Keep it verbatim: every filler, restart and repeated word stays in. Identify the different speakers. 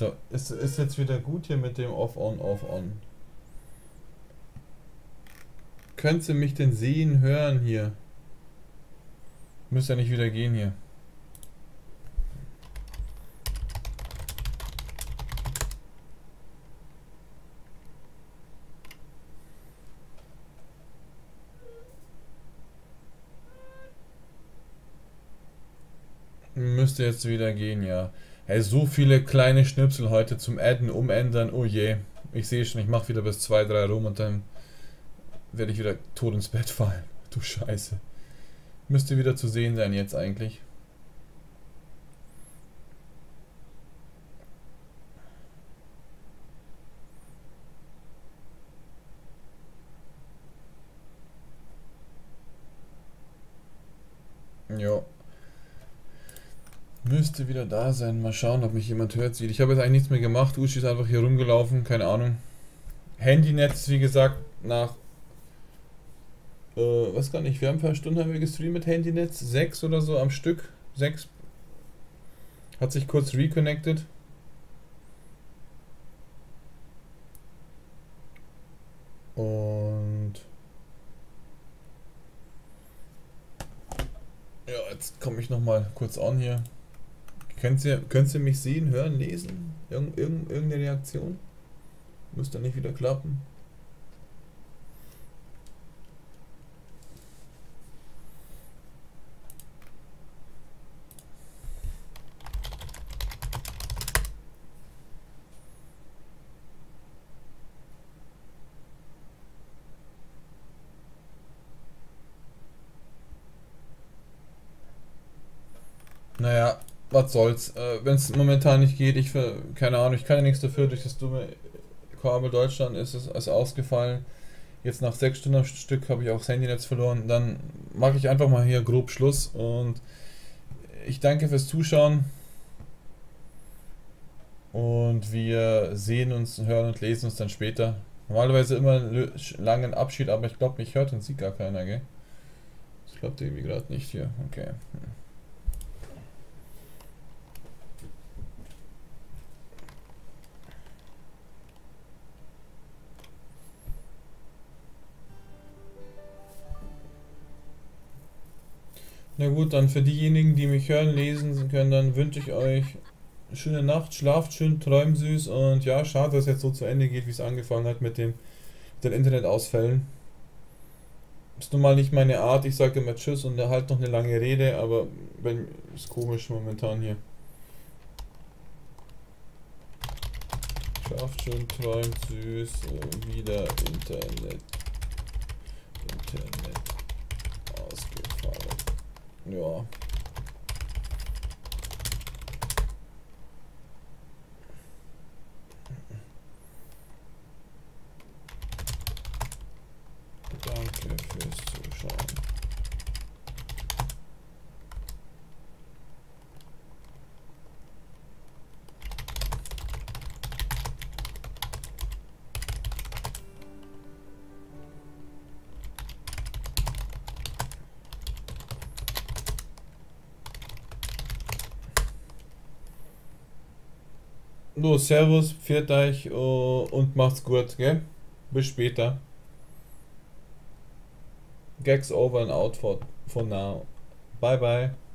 Speaker 1: Da ist, ist jetzt wieder gut hier mit dem Off-On, Off-On. Könnt ihr mich denn sehen, hören hier? Müsst ja nicht wieder gehen hier. Müsste jetzt wieder gehen, ja. Hey, so viele kleine Schnipsel heute zum Adden, umändern, oh je. Ich sehe schon, ich mache wieder bis zwei drei rum und dann werde ich wieder tot ins Bett fallen. Du Scheiße. Müsste wieder zu sehen sein jetzt eigentlich. Jo. Müsste wieder da sein. Mal schauen, ob mich jemand hört, sieht. Ich habe jetzt eigentlich nichts mehr gemacht. Uschi ist einfach hier rumgelaufen. Keine Ahnung. Handynetz, wie gesagt, nach... Äh, weiß gar nicht, wir haben ein paar Stunden haben wir gestreamt mit Handynetz. Sechs oder so am Stück. Sechs. Hat sich kurz reconnected. Und... Ja, jetzt komme ich nochmal kurz an hier. Könnt ihr, könnt ihr mich sehen, hören, lesen? Irgend, irgend, irgendeine Reaktion? Müsste nicht wieder klappen. Naja, was soll's. Äh, Wenn es momentan nicht geht, ich für, keine Ahnung, ich kann ja nichts dafür, durch das dumme Kabel Deutschland ist es ist ausgefallen. Jetzt nach sechs Stunden am Stück habe ich auch das Handynetz verloren. Dann mache ich einfach mal hier grob Schluss und ich danke fürs Zuschauen. Und wir sehen uns, hören und lesen uns dann später. Normalerweise immer einen langen Abschied, aber ich glaube, mich hört und sieht gar keiner, gell? Das klappt irgendwie gerade nicht hier. Okay. Na gut, dann für diejenigen, die mich hören, lesen können, dann wünsche ich euch eine schöne Nacht, schlaft schön, träumt süß und ja, schade, dass es jetzt so zu Ende geht, wie es angefangen hat mit dem, mit den Internetausfällen. Ist nun mal nicht meine Art, ich sage immer Tschüss und halt noch eine lange Rede, aber wenn, ist komisch momentan hier. Schlaft schön, träumt süß, äh, wieder Internet. Internet ausgefallen. Ja. Danke fürs Zuschauen. So, servus, pfiat euch uh, und macht's gut, gell? Bis später. Gags over and out for, for now. Bye bye.